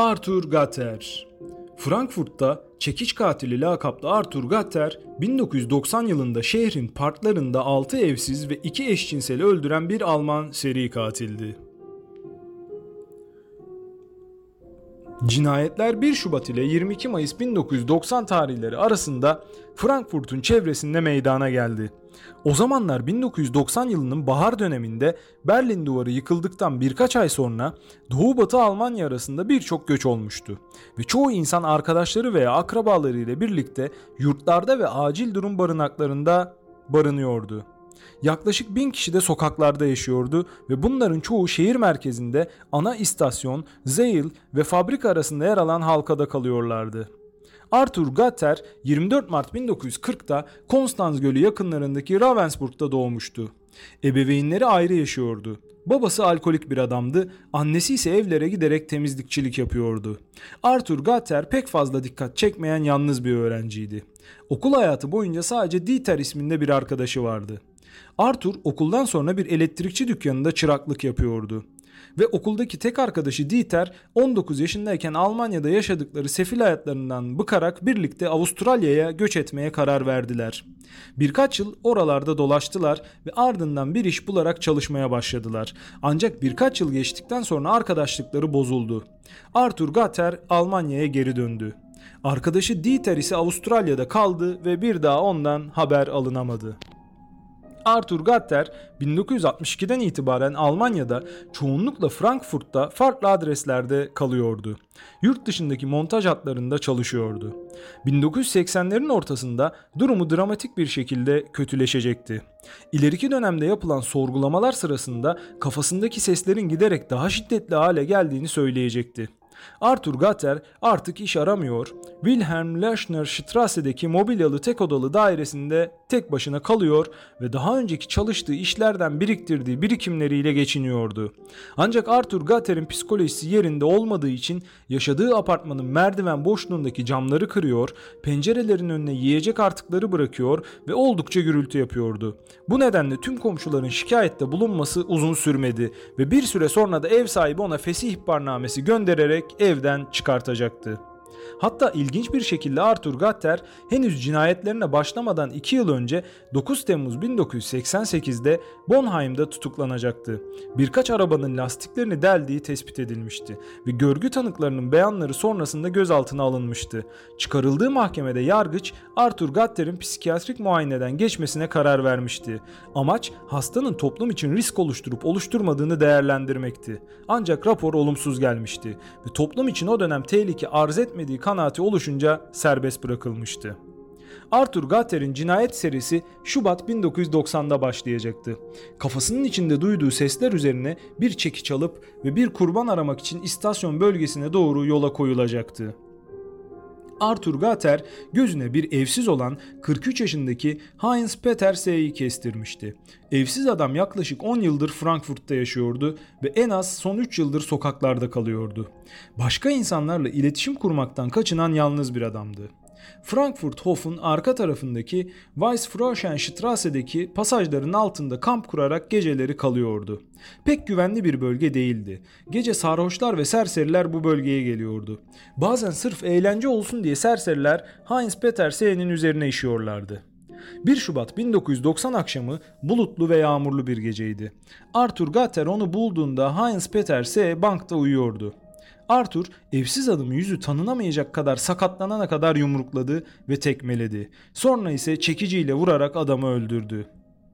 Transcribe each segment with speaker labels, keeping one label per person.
Speaker 1: Arthur Gatter. Frankfurt'ta çekiç katili lakaplı Arthur Gatter, 1990 yılında şehrin parklarında 6 evsiz ve 2 eşcinseli öldüren bir Alman seri katildi. Cinayetler 1 Şubat ile 22 Mayıs 1990 tarihleri arasında Frankfurt'un çevresinde meydana geldi. O zamanlar 1990 yılının bahar döneminde Berlin Duvarı yıkıldıktan birkaç ay sonra Doğu-Batı Almanya arasında birçok göç olmuştu. Ve çoğu insan arkadaşları veya akrabaları ile birlikte yurtlarda ve acil durum barınaklarında barınıyordu. Yaklaşık 1000 kişi de sokaklarda yaşıyordu ve bunların çoğu şehir merkezinde ana istasyon, Zeil ve fabrika arasında yer alan halkada kalıyorlardı. Arthur Gatter 24 Mart 1940'da Konstanz Gölü yakınlarındaki Ravensburg'da doğmuştu. Ebeveynleri ayrı yaşıyordu. Babası alkolik bir adamdı, annesi ise evlere giderek temizlikçilik yapıyordu. Arthur Gatter pek fazla dikkat çekmeyen yalnız bir öğrenciydi. Okul hayatı boyunca sadece Dieter isminde bir arkadaşı vardı. Arthur okuldan sonra bir elektrikçi dükkanında çıraklık yapıyordu. Ve okuldaki tek arkadaşı Dieter 19 yaşındayken Almanya'da yaşadıkları sefil hayatlarından bıkarak birlikte Avustralya'ya göç etmeye karar verdiler. Birkaç yıl oralarda dolaştılar ve ardından bir iş bularak çalışmaya başladılar. Ancak birkaç yıl geçtikten sonra arkadaşlıkları bozuldu. Arthur Gatter Almanya'ya geri döndü. Arkadaşı Dieter ise Avustralya'da kaldı ve bir daha ondan haber alınamadı. Arthur Gatter 1962'den itibaren Almanya'da, çoğunlukla Frankfurt'ta farklı adreslerde kalıyordu. Yurt dışındaki montaj hatlarında çalışıyordu. 1980'lerin ortasında durumu dramatik bir şekilde kötüleşecekti. İleriki dönemde yapılan sorgulamalar sırasında kafasındaki seslerin giderek daha şiddetli hale geldiğini söyleyecekti. Arthur Gatter artık iş aramıyor, Wilhelm Lechner Strasse'deki mobilyalı tek odalı dairesinde tek başına kalıyor ve daha önceki çalıştığı işlerden biriktirdiği birikimleriyle geçiniyordu. Ancak Arthur Gatter'in psikolojisi yerinde olmadığı için yaşadığı apartmanın merdiven boşluğundaki camları kırıyor, pencerelerin önüne yiyecek artıkları bırakıyor ve oldukça gürültü yapıyordu. Bu nedenle tüm komşuların şikayette bulunması uzun sürmedi ve bir süre sonra da ev sahibi ona fesih ihbarnamesi göndererek evden çıkartacaktı. Hatta ilginç bir şekilde Arthur Gatter henüz cinayetlerine başlamadan 2 yıl önce 9 Temmuz 1988'de Bonheim'da tutuklanacaktı. Birkaç arabanın lastiklerini deldiği tespit edilmişti ve görgü tanıklarının beyanları sonrasında gözaltına alınmıştı. Çıkarıldığı mahkemede yargıç Arthur Gatter'in psikiyatrik muayeneden geçmesine karar vermişti. Amaç hastanın toplum için risk oluşturup oluşturmadığını değerlendirmekti. Ancak rapor olumsuz gelmişti ve toplum için o dönem tehlike arz etmediği kanaati oluşunca serbest bırakılmıştı. Arthur Gatter'in cinayet serisi Şubat 1990'da başlayacaktı. Kafasının içinde duyduğu sesler üzerine bir çekiç alıp ve bir kurban aramak için istasyon bölgesine doğru yola koyulacaktı. Arthur Gatter gözüne bir evsiz olan 43 yaşındaki Heinz Peter S.'yi kestirmişti. Evsiz adam yaklaşık 10 yıldır Frankfurt'ta yaşıyordu ve en az son 3 yıldır sokaklarda kalıyordu. Başka insanlarla iletişim kurmaktan kaçınan yalnız bir adamdı. Frankfurt-Hof'un arka tarafındaki Weißfroschenstrasse'deki pasajların altında kamp kurarak geceleri kalıyordu. Pek güvenli bir bölge değildi. Gece sarhoşlar ve serseriler bu bölgeye geliyordu. Bazen sırf eğlence olsun diye serseriler Heinz Peter S.'nin üzerine işiyorlardı. 1 Şubat 1990 akşamı bulutlu ve yağmurlu bir geceydi. Arthur Gatter onu bulduğunda Heinz Peter S. bankta uyuyordu. Arthur evsiz adamı yüzü tanınamayacak kadar sakatlanana kadar yumrukladı ve tekmeledi. Sonra ise çekiciyle vurarak adamı öldürdü.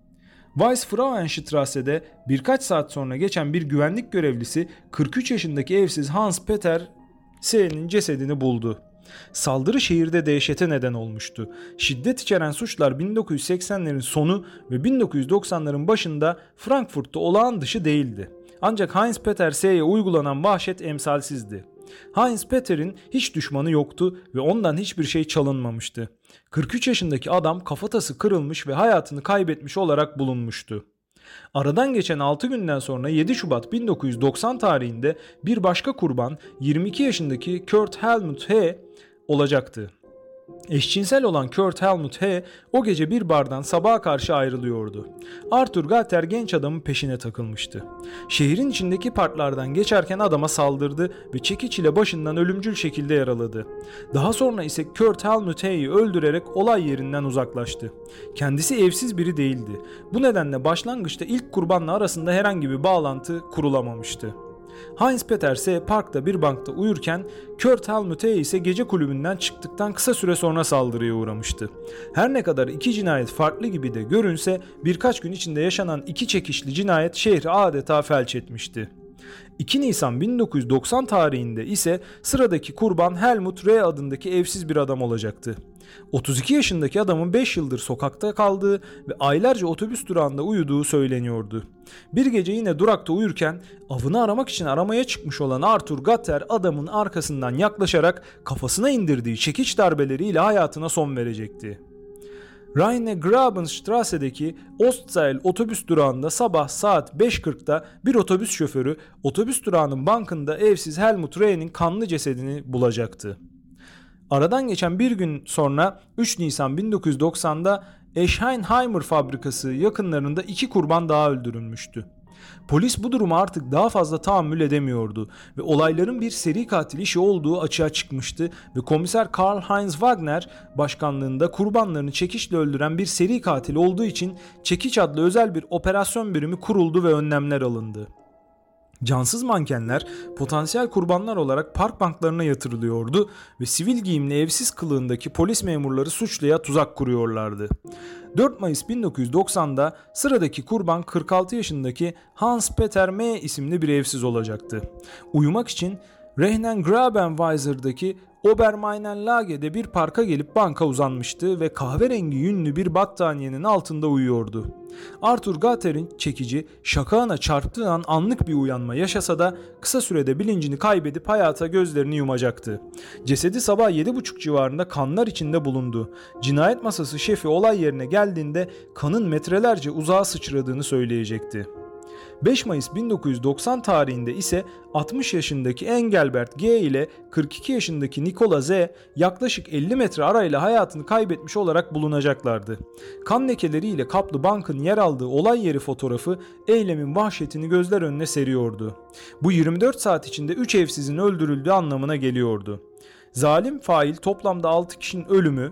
Speaker 1: Weißfrauenstrasse'de birkaç saat sonra geçen bir güvenlik görevlisi 43 yaşındaki evsiz Hans Peter S.'nin cesedini buldu. Saldırı şehirde dehşete neden olmuştu. Şiddet içeren suçlar 1980'lerin sonu ve 1990'ların başında Frankfurt'ta olağan dışı değildi. Ancak Heinz Peter S.'ye uygulanan vahşet emsalsizdi. Heinz Peter'in hiç düşmanı yoktu ve ondan hiçbir şey çalınmamıştı. 43 yaşındaki adam kafatası kırılmış ve hayatını kaybetmiş olarak bulunmuştu. Aradan geçen 6 günden sonra 7 Şubat 1990 tarihinde bir başka kurban 22 yaşındaki Kurt Helmut H. olacaktı. Eşcinsel olan Kurt Helmut H. o gece bir bardan sabaha karşı ayrılıyordu. Arthur Gatter genç adamın peşine takılmıştı. Şehrin içindeki parklardan geçerken adama saldırdı ve çekiç ile başından ölümcül şekilde yaraladı. Daha sonra ise Kurt Helmut H.'yi öldürerek olay yerinden uzaklaştı. Kendisi evsiz biri değildi. Bu nedenle başlangıçta ilk kurbanla arasında herhangi bir bağlantı kurulamamıştı. Heinz Peter ise parkta bir bankta uyurken Kurt Helmut H. ise gece kulübünden çıktıktan kısa süre sonra saldırıya uğramıştı. Her ne kadar iki cinayet farklı gibi de görünse birkaç gün içinde yaşanan iki çekişli cinayet şehri adeta felç etmişti. 2 Nisan 1990 tarihinde ise sıradaki kurban Helmut R. adındaki evsiz bir adam olacaktı. 32 yaşındaki adamın 5 yıldır sokakta kaldığı ve aylarca otobüs durağında uyuduğu söyleniyordu. Bir gece yine durakta uyurken avını aramak için aramaya çıkmış olan Arthur Gatter adamın arkasından yaklaşarak kafasına indirdiği çekiç darbeleriyle hayatına son verecekti. Rheine-Grabenstrasse'deki Ostseil otobüs durağında sabah saat 5.40'da bir otobüs şoförü otobüs durağının bankında evsiz Helmut R'nin kanlı cesedini bulacaktı. Aradan geçen bir gün sonra 3 Nisan 1990'da Eschenheimer fabrikası yakınlarında 2 kurban daha öldürülmüştü. Polis bu duruma artık daha fazla tahammül edemiyordu ve olayların bir seri katil işi olduğu açığa çıkmıştı ve komiser Karl-Heinz Wagner başkanlığında kurbanlarını çekiçle öldüren bir seri katil olduğu için Çekiç adlı özel bir operasyon birimi kuruldu ve önlemler alındı. Cansız mankenler potansiyel kurbanlar olarak park banklarına yatırılıyordu ve sivil giyimli evsiz kılığındaki polis memurları suçluya tuzak kuruyorlardı. 4 Mayıs 1990'da sıradaki kurban 46 yaşındaki Hans Peter M. isimli bir evsiz olacaktı. Uyumak için Rhein-Grabenweiser'daki Obermainenlage'de bir parka gelip banka uzanmıştı ve kahverengi yünlü bir battaniyenin altında uyuyordu. Arthur Gatter'in çekici şakağına çarptığı an anlık bir uyanma yaşasa da kısa sürede bilincini kaybedip hayata gözlerini yumacaktı. Cesedi sabah 7.30 civarında kanlar içinde bulundu. Cinayet masası şefi olay yerine geldiğinde kanın metrelerce uzağa sıçradığını söyleyecekti. 5 Mayıs 1990 tarihinde ise 60 yaşındaki Engelbert G ile 42 yaşındaki Nikola Z yaklaşık 50 metre arayla hayatını kaybetmiş olarak bulunacaklardı. Kan lekeleriyle kaplı bankın yer aldığı olay yeri fotoğrafı eylemin vahşetini gözler önüne seriyordu. Bu 24 saat içinde 3 evsizin öldürüldüğü anlamına geliyordu. Zalim fail toplamda 6 kişinin ölümü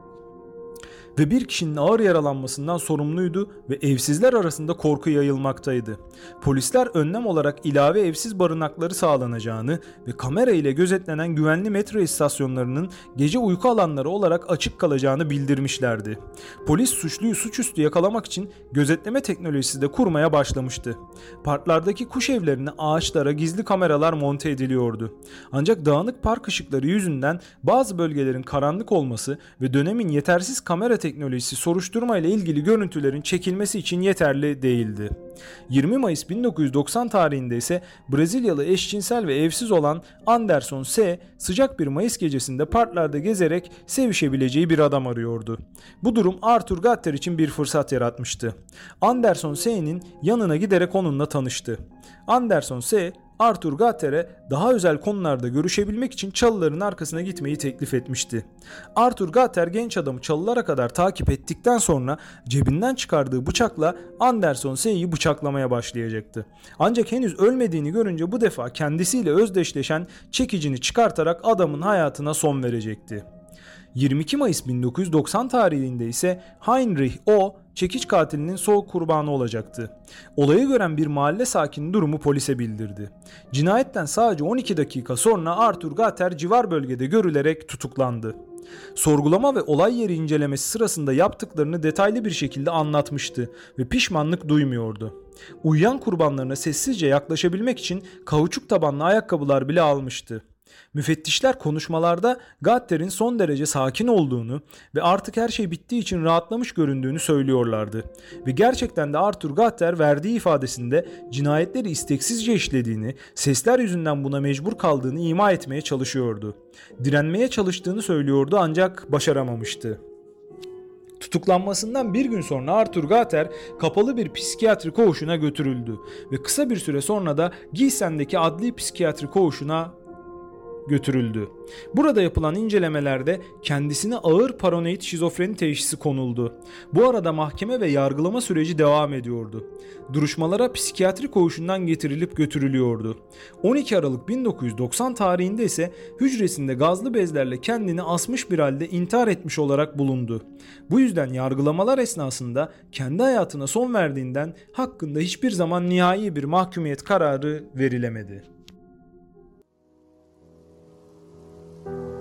Speaker 1: ve bir kişinin ağır yaralanmasından sorumluydu ve evsizler arasında korku yayılmaktaydı. Polisler önlem olarak ilave evsiz barınakları sağlanacağını ve kamera ile gözetlenen güvenli metro istasyonlarının gece uyku alanları olarak açık kalacağını bildirmişlerdi. Polis suçluyu suçüstü yakalamak için gözetleme teknolojisi de kurmaya başlamıştı. Parklardaki kuş evlerine ağaçlara gizli kameralar monte ediliyordu. Ancak dağınık park ışıkları yüzünden bazı bölgelerin karanlık olması ve dönemin yetersiz kamera teknolojisi soruşturma ile ilgili görüntülerin çekilmesi için yeterli değildi. 20 Mayıs 1990 tarihinde ise Brezilyalı eşcinsel ve evsiz olan Anderson S. sıcak bir Mayıs gecesinde parklarda gezerek sevişebileceği bir adam arıyordu. Bu durum Arthur Gatter için bir fırsat yaratmıştı. Anderson S.'nin yanına giderek onunla tanıştı. Anderson S. Arthur Gatter'e daha özel konularda görüşebilmek için çalıların arkasına gitmeyi teklif etmişti. Arthur Gatter genç adamı çalılara kadar takip ettikten sonra cebinden çıkardığı bıçakla Anderson S'yi bıçaklamaya başlayacaktı. Ancak henüz ölmediğini görünce bu defa kendisiyle özdeşleşen çekicini çıkartarak adamın hayatına son verecekti. 22 Mayıs 1990 tarihinde ise Heinrich O. çekiç katilinin son kurbanı olacaktı. Olayı gören bir mahalle sakini durumu polise bildirdi. Cinayetten sadece 12 dakika sonra Arthur Gatter civar bölgede görülerek tutuklandı. Sorgulama ve olay yeri incelemesi sırasında yaptıklarını detaylı bir şekilde anlatmıştı ve pişmanlık duymuyordu. Uyuyan kurbanlarına sessizce yaklaşabilmek için kauçuk tabanlı ayakkabılar bile almıştı. Müfettişler konuşmalarda Gatter'in son derece sakin olduğunu ve artık her şey bittiği için rahatlamış göründüğünü söylüyorlardı. Ve gerçekten de Arthur Gatter verdiği ifadesinde cinayetleri isteksizce işlediğini, sesler yüzünden buna mecbur kaldığını ima etmeye çalışıyordu. Direnmeye çalıştığını söylüyordu ancak başaramamıştı. Tutuklanmasından bir gün sonra Arthur Gatter kapalı bir psikiyatri koğuşuna götürüldü ve kısa bir süre sonra da Giesen'deki adli psikiyatri koğuşuna götürüldü. Burada yapılan incelemelerde kendisine ağır paranoid şizofreni teşhisi konuldu. Bu arada mahkeme ve yargılama süreci devam ediyordu. Duruşmalara psikiyatri koğuşundan getirilip götürülüyordu. 12 Aralık 1990 tarihinde ise hücresinde gazlı bezlerle kendini asmış bir halde intihar etmiş olarak bulundu. Bu yüzden yargılamalar esnasında kendi hayatına son verdiğinden hakkında hiçbir zaman nihai bir mahkumiyet kararı verilemedi.